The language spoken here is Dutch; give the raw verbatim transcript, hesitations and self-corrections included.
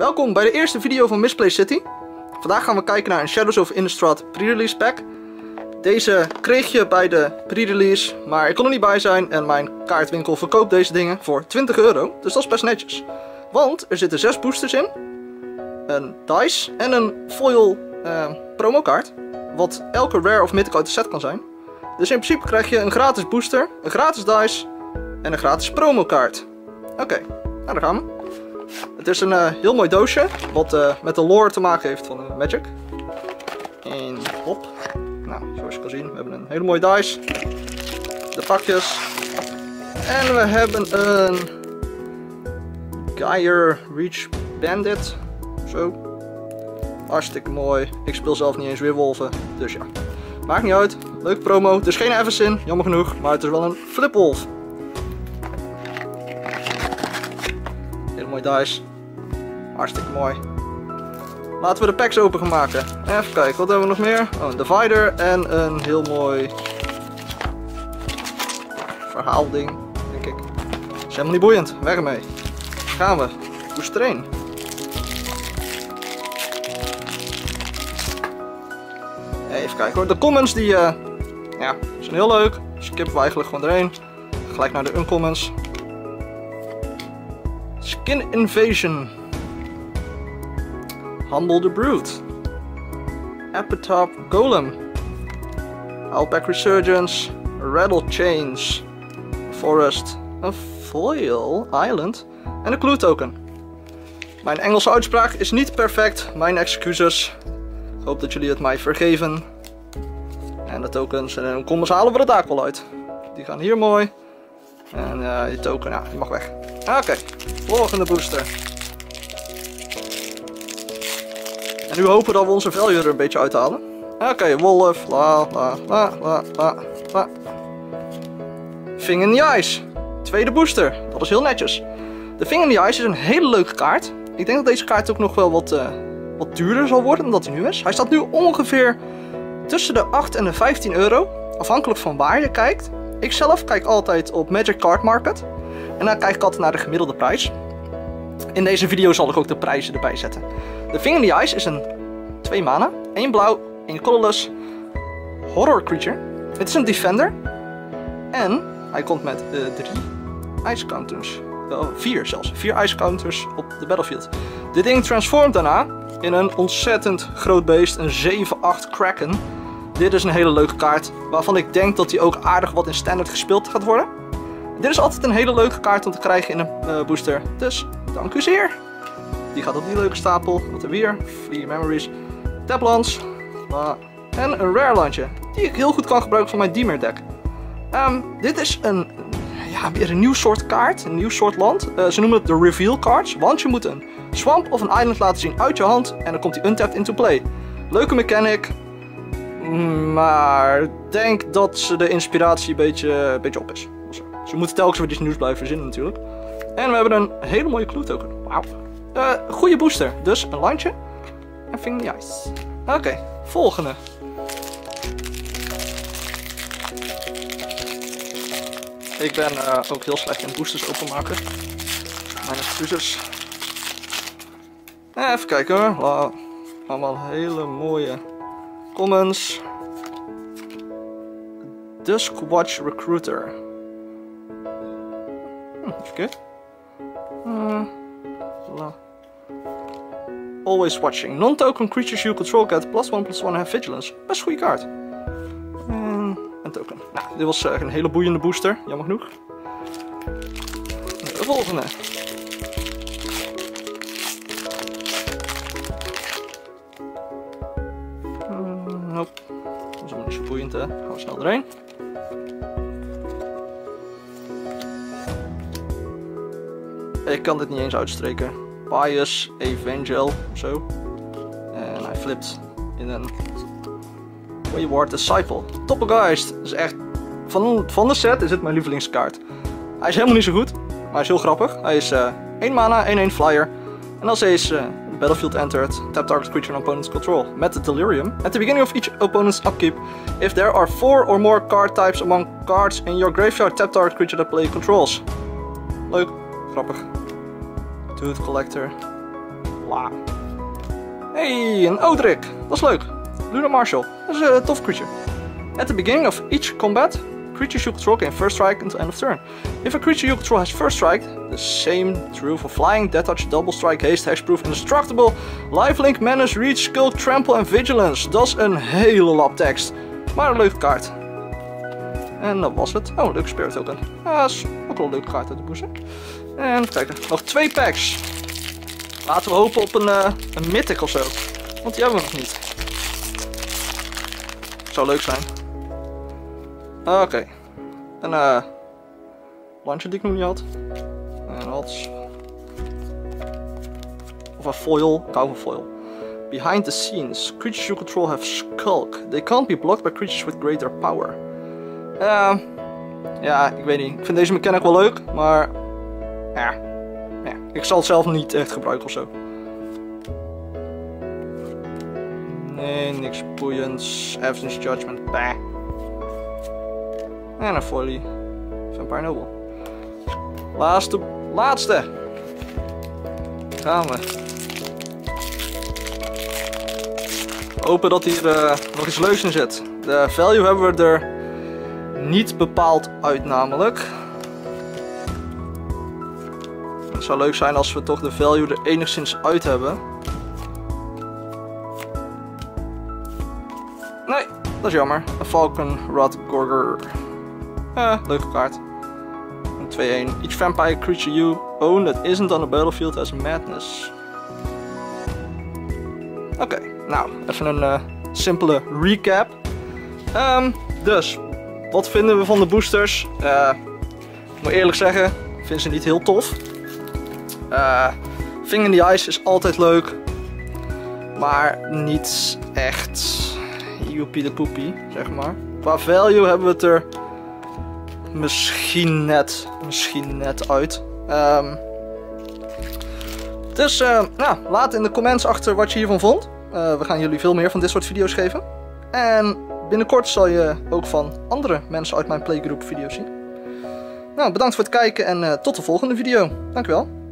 Welkom bij de eerste video van Misplaced City. Vandaag gaan we kijken naar een Shadows of Innistrad pre-release pack. Deze kreeg je bij de pre-release, maar ik kon er niet bij zijn en mijn kaartwinkel verkoopt deze dingen voor twintig euro. Dus dat is best netjes. Want er zitten zes boosters in, een dice en een foil uh, promokaart. Wat elke rare of mythic uit de set kan zijn. Dus in principe krijg je een gratis booster, een gratis dice en een gratis promokaart. Oké, okay, nou daar gaan we. Het is een uh, heel mooi doosje, wat uh, met de lore te maken heeft van uh, Magic. En hop. Nou, zoals je kan zien, we hebben een hele mooie dice. De pakjes. En we hebben een Gyre Reach Bandit. Zo. Hartstikke mooi. Ik speel zelf niet eens weerwolven, dus ja. Maakt niet uit. Leuke promo. Het is geen Eversin, jammer genoeg, maar het is wel een Flipwolf. Hele mooi dice. Hartstikke mooi. Laten we de packs open gaan maken. Even kijken, wat hebben we nog meer? Oh, een divider en een heel mooi verhaalding, denk ik. Is helemaal niet boeiend. Weg ermee. Gaan we. Booster één. Even kijken hoor. De comments die uh, ja, zijn heel leuk. Skippen we eigenlijk gewoon erheen. Gelijk naar de uncommons. Skin Invasion. Humble the Brute. Epitaph Golem. Outback Resurgence. Rattle Chains. Forest. Een Foil Island. En een Clue Token. Mijn Engelse uitspraak is niet perfect. Mijn excuses. Ik hoop dat jullie het mij vergeven. En de tokens en de comments halen we er daar wel uit. Die gaan hier mooi. En uh, die token, ja, die mag weg. Oké, okay. Volgende booster. En nu hopen dat we onze value er een beetje uithalen. Oké, okay, wolf, la la la la la la. Thing in the Ice. Tweede booster, dat is heel netjes. De Thing in the Ice is een hele leuke kaart. Ik denk dat deze kaart ook nog wel wat, uh, wat duurder zal worden dan dat hij nu is. Hij staat nu ongeveer tussen de acht en de vijftien euro. Afhankelijk van waar je kijkt. Ik zelf kijk altijd op Magic Card Market. En dan kijk ik altijd naar de gemiddelde prijs. In deze video zal ik ook de prijzen erbij zetten. De Thing in the Ice is een twee mana, één blauw, één colorless horror creature. Het is een defender. En hij komt met uh, drie ice counters. Uh, vier zelfs. Vier ice counters op de battlefield. Dit ding transformt daarna in een ontzettend groot beest. Een zeven acht Kraken. Dit is een hele leuke kaart. Waarvan ik denk dat hij ook aardig wat in standard gespeeld gaat worden. Dit is altijd een hele leuke kaart om te krijgen in een uh, booster. Dus dank u zeer. Die gaat op die leuke stapel. Wat hebben we weer? Free Memories. Taplans. Uh, en een rare landje. Die ik heel goed kan gebruiken voor mijn Dimir deck. Um, dit is een, ja, weer een nieuw soort kaart. Een nieuw soort land. Uh, ze noemen het de Reveal Cards. Want je moet een swamp of een island laten zien uit je hand. En dan komt die untapped into play. Leuke mechanic. Maar ik denk dat ze de inspiratie een beetje, een beetje op is. Ze moeten telkens weer iets nieuws blijven verzinnen natuurlijk. En we hebben een hele mooie clue token. Wauw. Uh, goede booster. Dus een landje. En Thing in the Ice. Oké, okay, volgende. Ik ben uh, ook heel slecht in boosters openmaken. Mijn excuses. Even kijken hoor. Wow. Allemaal hele mooie comments. Duskwatch Recruiter. Hm, even kijken. Uh, la. Always watching. Non-token creatures you control get plus one plus one have vigilance. Best goede kaart. En een token. Nou, dit was uh, een hele boeiende booster. Jammer genoeg. De volgende. Uh, nope. Dat is allemaal niet zo boeiend, hè. Gaan we snel erheen. Ik kan dit niet eens uitspreken. Pious Evangel ofzo. En hij flipt in een Wayward Disciple. Doppelgeist. Dat is echt. Van, van de set is het mijn lievelingskaart. Hij is helemaal niet zo goed. Maar hij is heel grappig. Hij is uh, één mana, één één flyer. En als hij is uh, battlefield entered, tap target creature in opponent's control. Met de Delirium. At the beginning of each opponent's upkeep. If there are four or more card types among cards in your graveyard, tap target creature that play controls. Leuk. Grappig. Tooth Collector. Bla. Hey, een Odrik. Dat is leuk. Luna Marshall. Dat is een tof creature. At the beginning of each combat, creatures you control can first strike until end of turn. If a creature you control has first strike, the same true for flying, death touch, double strike, haste, hexproof, indestructible, lifelink, menace, reach, skulk, trample en vigilance. Dat is een hele lap tekst. Maar een leuke kaart. En dat was het. Oh, een leuke spirit token. Ah, dat is ook wel een leuke kaart uit de booster. En even kijken. Nog twee packs. Laten we hopen op een, uh, een mythic of zo. Want die hebben we nog niet. Zou leuk zijn. Oké. Okay. Een uh, launcher die ik nog niet had. En wat? Of een foil. Ik hou van foil. Behind the scenes. Creatures you control have skulk. They can't be blocked by creatures with greater power. Uh, ja, ik weet niet. Ik vind deze mechanic wel leuk, maar ja, ja, ik zal het zelf niet echt gebruiken of zo. Nee, niks boeiends. Evidence Judgment, bah. En een foilie. Vampire Noble. Laatste, laatste. Gaan we. Hopen dat hier uh, nog iets leuks in zit. De value hebben we er niet bepaald uit namelijk. Het zou leuk zijn als we toch de value er enigszins uit hebben. Nee, dat is jammer. Een Falcon Rod Gorger. Eh, leuke kaart. Een twee een. Each vampire creature you own that isn't on the battlefield has madness. Oké, okay, nou, even een uh, simpele recap. Um, dus, wat vinden we van de boosters? Uh, ik moet eerlijk zeggen, ik vind ze niet heel tof. Uh, Finger in the Ice is altijd leuk. Maar niet echt joepie de poepie, zeg maar. Qua value hebben we het er misschien net, misschien net uit. Um, dus uh, nou, laat in de comments achter wat je hiervan vond. Uh, we gaan jullie veel meer van dit soort video's geven. En binnenkort zal je ook van andere mensen uit mijn playgroup video's zien. Nou, bedankt voor het kijken en uh, tot de volgende video. Dankjewel.